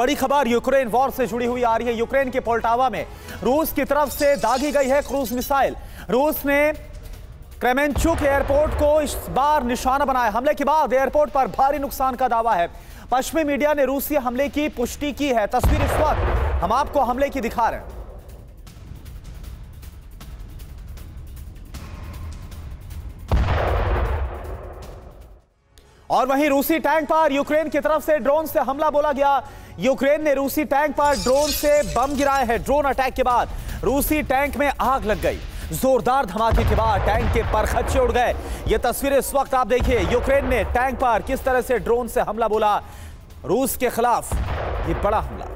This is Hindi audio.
बड़ी खबर यूक्रेन वॉर से जुड़ी हुई आ रही है। यूक्रेन के पोल्टावा में रूस की तरफ से दागी गई है क्रूज मिसाइल। रूस ने क्रेमेंचुक एयरपोर्ट को इस बार निशाना बनाया। हमले के बाद एयरपोर्ट पर भारी नुकसान का दावा है। पश्चिमी मीडिया ने रूसी हमले की पुष्टि की है। तस्वीर इस वक्त हम आपको हमले की दिखा रहे हैं। और वहीं रूसी टैंक पर यूक्रेन की तरफ से ड्रोन से हमला बोला गया। यूक्रेन ने रूसी टैंक पर ड्रोन से बम गिराए हैं। ड्रोन अटैक के बाद रूसी टैंक में आग लग गई। जोरदार धमाके के बाद टैंक के परखच्चे उड़ गए। ये तस्वीरें इस वक्त आप देखिए। यूक्रेन ने टैंक पर किस तरह से ड्रोन से हमला बोला। रूस के खिलाफ ये बड़ा हमला।